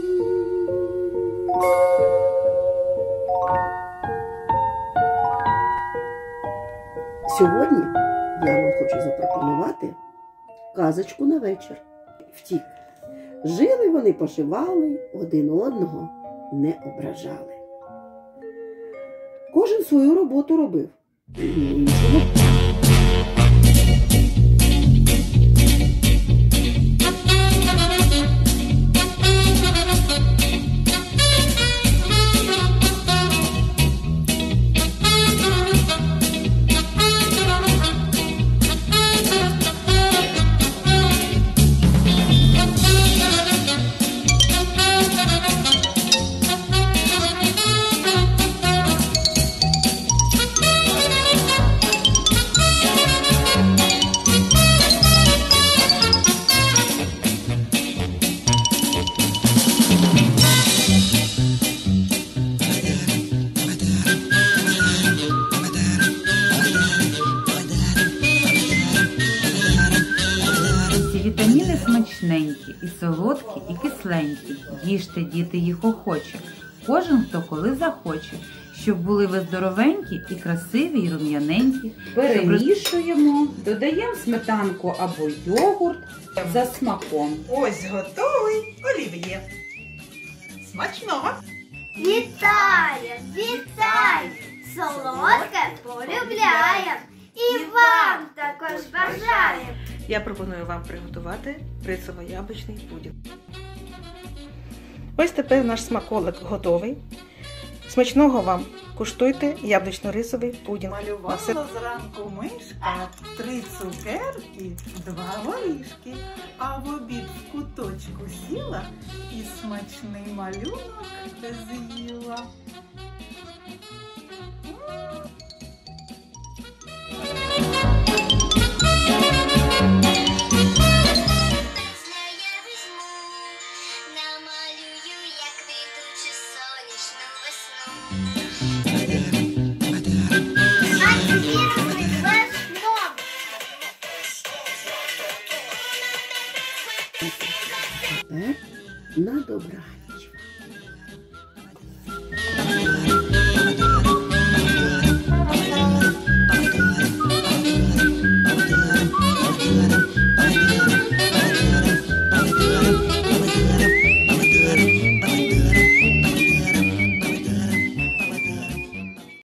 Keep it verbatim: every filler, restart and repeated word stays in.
Сьогодні я вам хочу запропонувати казочку на вечір. Втік. Жили вони, пошивали, один одного не ображали. Кожен свою роботу робив. Вітаміни смачненькі, і солодкі, і кисленькі. Їжте, діти, їх охоче. Кожен, хто коли захоче. Щоб були ви здоровенькі і красиві, і рум'яненькі. Перемішуємо, додаємо сметанку або йогурт за смаком. Ось готовий олів'є. Смачного! Вітаю, вітаю! Солодке полюбляєм! І вам також бажаєм! Я пропоную вам приготувати рисово-яблучний пудінг. Ось тепер наш смаколик готовий. Смачного вам! Куштуйте яблучно-рисовий пудінг. Малювала зранку мишка, три цукерки, два горішки, а в обід в куточку сіла і смачний малюнок з'їла. Тепер на добраніч.